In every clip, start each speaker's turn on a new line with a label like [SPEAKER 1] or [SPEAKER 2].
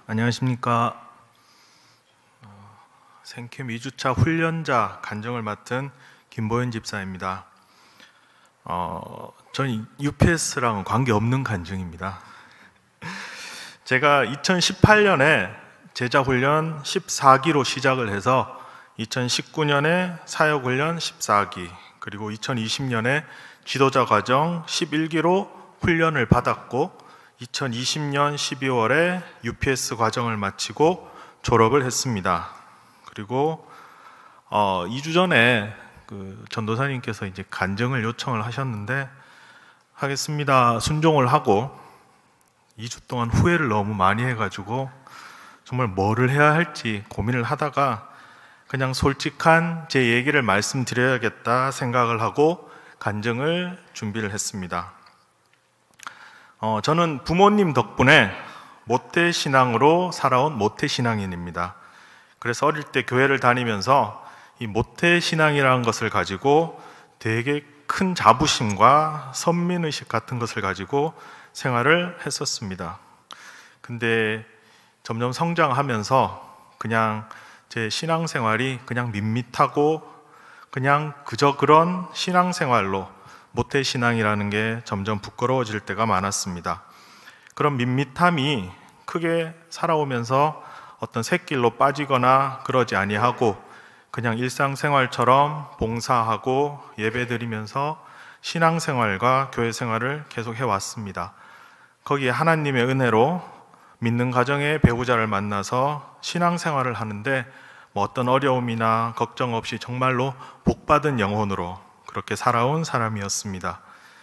[SPEAKER 1] 안녕하십니까. 생캠 2주차 훈련자 간증을 맡은 김보현 집사입니다. 저는 UPS랑은 관계없는 간증입니다. 제가 2018년에 제자훈련 14기로 시작을 해서 2019년에 사역훈련 14기, 그리고 2020년에 지도자과정 11기로 훈련을 받았고 2020년 12월에 UPS 과정을 마치고 졸업을 했습니다. 그리고 2주 전에 전도사님께서 이제 간증을 요청을 하셨는데 하겠습니다. 순종을 하고 2주 동안 후회를 너무 많이 해가지고 정말 뭐를 해야 할지 고민을 하다가 그냥 솔직한 제 얘기를 말씀드려야겠다 생각을 하고 간증을 준비를 했습니다. 저는 부모님 덕분에 모태신앙으로 살아온 모태신앙인입니다. 그래서 어릴 때 교회를 다니면서 이 모태신앙이라는 것을 가지고 되게 큰 자부심과 선민의식 같은 것을 가지고 생활을 했었습니다. 근데 점점 성장하면서 그냥 제 신앙생활이 그냥 밋밋하고 그냥 그저 그런 신앙생활로 모태신앙이라는 게 점점 부끄러워질 때가 많았습니다. 그런 밋밋함이 크게 살아오면서 어떤 샛길로 빠지거나 그러지 아니하고 그냥 일상생활처럼 봉사하고 예배드리면서 신앙생활과 교회생활을 계속 해왔습니다. 거기에 하나님의 은혜로 믿는 가정의 배우자를 만나서 신앙생활을 하는데 어떤 어려움이나 걱정 없이 정말로 복받은 영혼으로 그렇게 살아온 사람이었습니다.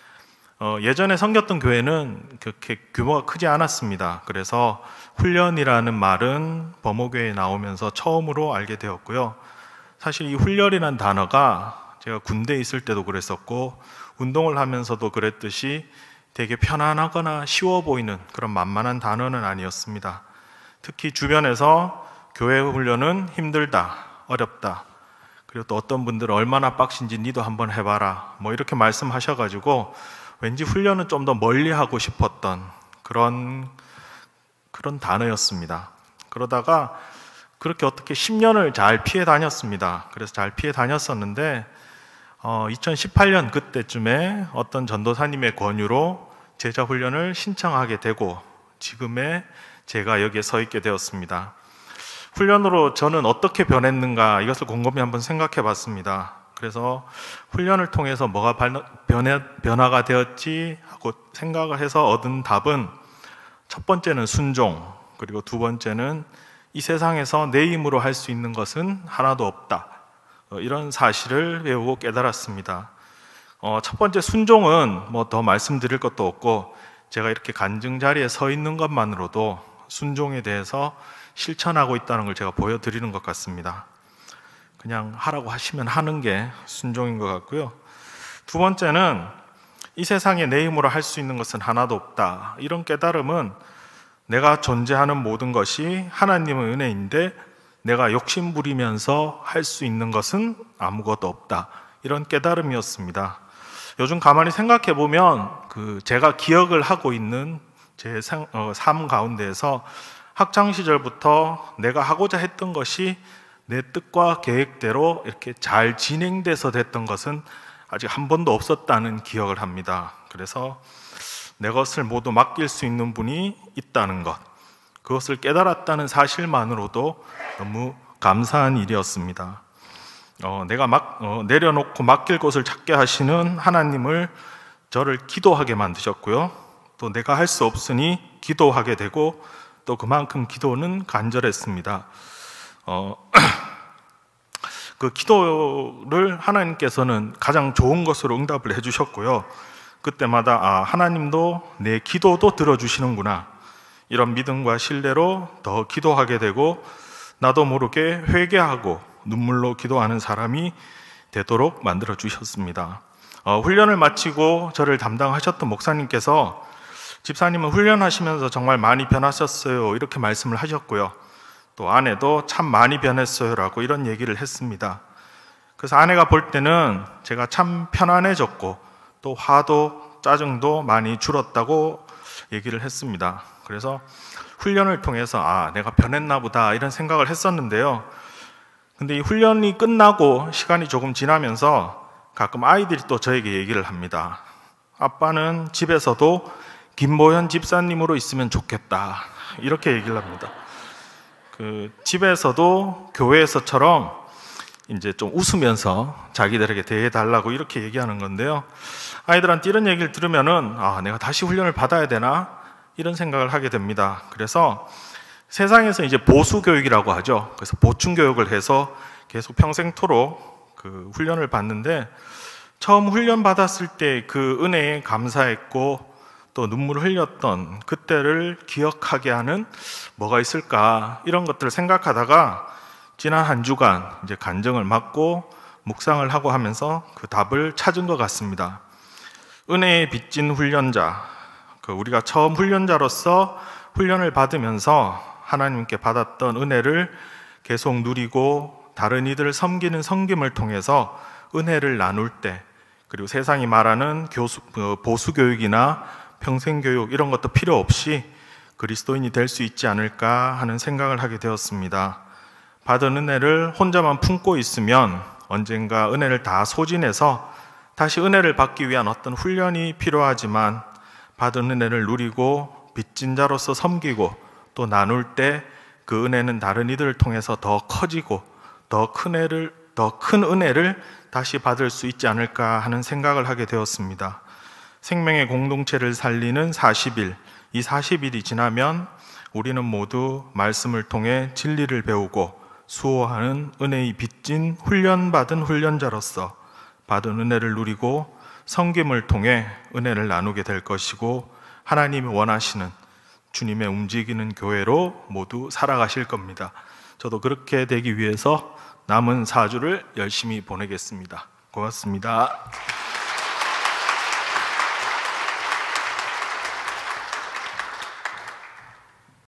[SPEAKER 1] 예전에 섬겼던 교회는 그렇게 규모가 크지 않았습니다. 그래서 훈련이라는 말은 범호교회에 나오면서 처음으로 알게 되었고요. 사실 이 훈련이라는 단어가 제가 군대에 있을 때도 그랬었고 운동을 하면서도 그랬듯이 되게 편안하거나 쉬워 보이는 그런 만만한 단어는 아니었습니다. 특히 주변에서 교회 훈련은 힘들다, 어렵다, 그리고 또 어떤 분들은 얼마나 빡신지 니도 한번 해봐라 뭐 이렇게 말씀하셔가지고 왠지 훈련은 좀 더 멀리 하고 싶었던 그런 단어였습니다. 그러다가 그렇게 어떻게 10년을 잘 피해 다녔습니다. 그래서 잘 피해 다녔었는데 2018년 그때쯤에 어떤 전도사님의 권유로 제자훈련을 신청하게 되고 지금의 제가 여기에 서 있게 되었습니다. 훈련으로 저는 어떻게 변했는가 이것을 곰곰이 한번 생각해 봤습니다. 그래서 훈련을 통해서 뭐가 변화가 되었지 하고 생각을 해서 얻은 답은 첫 번째는 순종, 그리고 두 번째는 이 세상에서 내 힘으로 할 수 있는 것은 하나도 없다, 이런 사실을 배우고 깨달았습니다. 첫 번째 순종은 뭐 더 말씀드릴 것도 없고 제가 이렇게 간증 자리에 서 있는 것만으로도 순종에 대해서 실천하고 있다는 걸 제가 보여드리는 것 같습니다. 그냥 하라고 하시면 하는 게 순종인 것 같고요. 두 번째는 이 세상에 내 힘으로 할 수 있는 것은 하나도 없다, 이런 깨달음은 내가 존재하는 모든 것이 하나님의 은혜인데 내가 욕심 부리면서 할 수 있는 것은 아무것도 없다, 이런 깨달음이었습니다. 요즘 가만히 생각해 보면 제가 기억을 하고 있는 제 삶 가운데에서 학창 시절부터 내가 하고자 했던 것이 내 뜻과 계획대로 이렇게 잘 진행돼서 됐던 것은 아직 한 번도 없었다는 기억을 합니다. 그래서 내 것을 모두 맡길 수 있는 분이 있다는 것, 그것을 깨달았다는 사실만으로도 너무 감사한 일이었습니다. 내가 내려놓고 맡길 곳을 찾게 하시는 하나님을 저를 기도하게 만드셨고요. 또 내가 할 수 없으니 기도하게 되고 또 그만큼 기도는 간절했습니다. 그 기도를 하나님께서는 가장 좋은 것으로 응답을 해주셨고요. 그때마다 하나님도 내 기도도 들어주시는구나, 이런 믿음과 신뢰로 더 기도하게 되고 나도 모르게 회개하고 눈물로 기도하는 사람이 되도록 만들어 주셨습니다. 훈련을 마치고 저를 담당하셨던 목사님께서 집사님은 훈련하시면서 정말 많이 변하셨어요, 이렇게 말씀을 하셨고요. 또 아내도 참 많이 변했어요 라고 이런 얘기를 했습니다. 그래서 아내가 볼 때는 제가 참 편안해졌고 또 화도 짜증도 많이 줄었다고 얘기를 했습니다. 그래서 훈련을 통해서 내가 변했나 보다 이런 생각을 했었는데요. 근데 이 훈련이 끝나고 시간이 조금 지나면서 가끔 아이들이 또 저에게 얘기를 합니다. 아빠는 집에서도 김보현 집사님으로 있으면 좋겠다, 이렇게 얘기를 합니다. 집에서도 교회에서처럼 이제 좀 웃으면서 자기들에게 대해달라고 이렇게 얘기하는 건데요. 아이들한테 이런 얘기를 들으면은 내가 다시 훈련을 받아야 되나 이런 생각을 하게 됩니다. 그래서 세상에서 이제 보수 교육이라고 하죠. 그래서 보충 교육을 해서 계속 평생토록 그 훈련을 받는데, 처음 훈련 받았을 때 그 은혜에 감사했고 또 눈물을 흘렸던 그때를 기억하게 하는 뭐가 있을까, 이런 것들을 생각하다가 지난 한 주간 이제 간증을 맡고 묵상을 하고 하면서 그 답을 찾은 것 같습니다. 은혜에 빚진 훈련자, 우리가 처음 훈련자로서 훈련을 받으면서 하나님께 받았던 은혜를 계속 누리고 다른 이들을 섬기는 섬김을 통해서 은혜를 나눌 때, 그리고 세상이 말하는 보수교육이나 평생교육 이런 것도 필요 없이 그리스도인이 될 수 있지 않을까 하는 생각을 하게 되었습니다. 받은 은혜를 혼자만 품고 있으면 언젠가 은혜를 다 소진해서 다시 은혜를 받기 위한 어떤 훈련이 필요하지만, 받은 은혜를 누리고 빚진 자로서 섬기고 또 나눌 때 그 은혜는 다른 이들을 통해서 더 커지고 더 큰 은혜를 다시 받을 수 있지 않을까 하는 생각을 하게 되었습니다. 생명의 공동체를 살리는 40일, 이 40일이 지나면 우리는 모두 말씀을 통해 진리를 배우고 수호하는 은혜의 빚진 훈련받은 훈련자로서 받은 은혜를 누리고 섬김을 통해 은혜를 나누게 될 것이고, 하나님이 원하시는 주님의 움직이는 교회로 모두 살아가실 겁니다. 저도 그렇게 되기 위해서 남은 4주를 열심히 보내겠습니다. 고맙습니다.